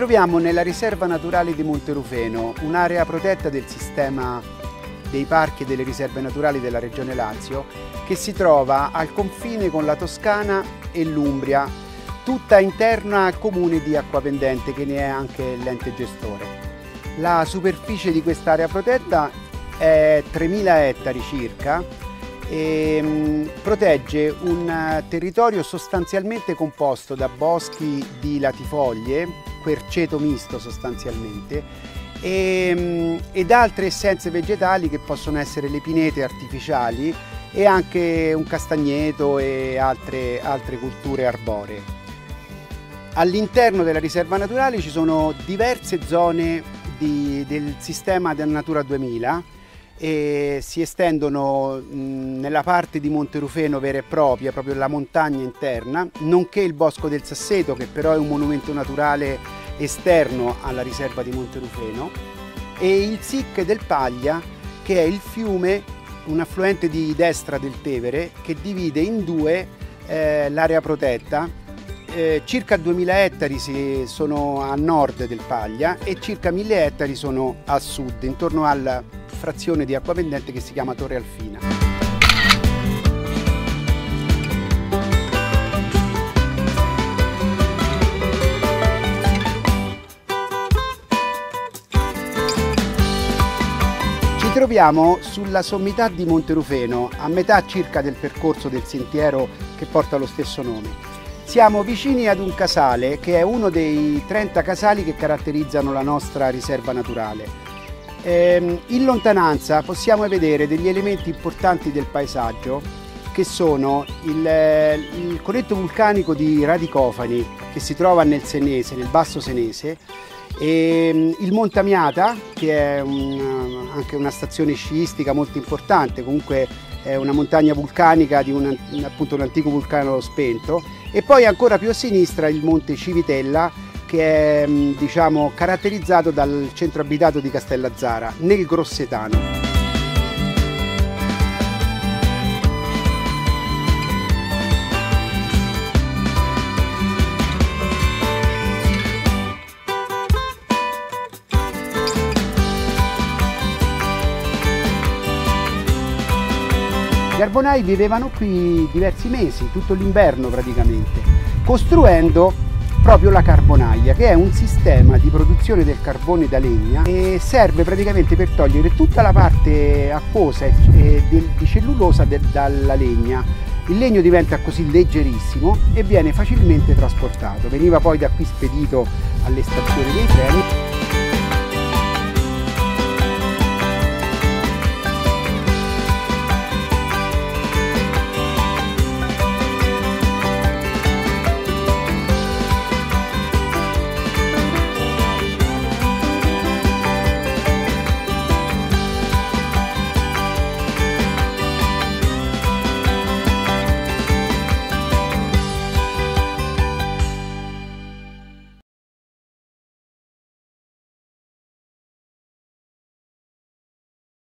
troviamo nella riserva naturale di Monterufeno, un'area protetta del sistema dei parchi e delle riserve naturali della Regione Lazio, che si trova al confine con la Toscana e l'Umbria, tutta interna al comune di Acquapendente, che ne è anche l'ente gestore. La superficie di quest'area protetta è 3.000 ettari circa e protegge un territorio sostanzialmente composto da boschi di latifoglie, querceto misto sostanzialmente, ed altre essenze vegetali che possono essere le pinete artificiali e anche un castagneto e altre culture arboree. All'interno della riserva naturale ci sono diverse zone del sistema del Natura 2000 e si estendono nella parte di Monterufeno vera e propria, proprio la montagna interna, nonché il Bosco del Sasseto, che però è un monumento naturale esterno alla riserva di Monterufeno, e il SIC del Paglia, che è il fiume, un affluente di destra del Tevere, che divide in due l'area protetta. Circa 2.000 ettari sono a nord del Paglia e circa 1.000 ettari sono a sud, intorno alla frazione di Acquapendente che si chiama Torre Alfina. Ci troviamo sulla sommità di Monterufeno, a metà circa del percorso del sentiero che porta lo stesso nome. Siamo vicini ad un casale che è uno dei 30 casali che caratterizzano la nostra riserva naturale. In lontananza possiamo vedere degli elementi importanti del paesaggio, che sono il coletto vulcanico di Radicofani, che si trova nel Senese, nel Basso Senese, e il Monte Amiata, che è anche una stazione sciistica molto importante, comunque è una montagna vulcanica di appunto un antico vulcano spento, e poi ancora più a sinistra il Monte Civitella, che è diciamo caratterizzato dal centro abitato di Castellazzara, nel Grossetano. Gli Arbonai vivevano qui diversi mesi, tutto l'inverno praticamente, costruendo proprio la carbonaia, che è un sistema di produzione del carbone da legna e serve praticamente per togliere tutta la parte acquosa e di cellulosa dalla legna. Il legno diventa così leggerissimo e viene facilmente trasportato. Veniva poi da qui spedito alle stazioni dei treni.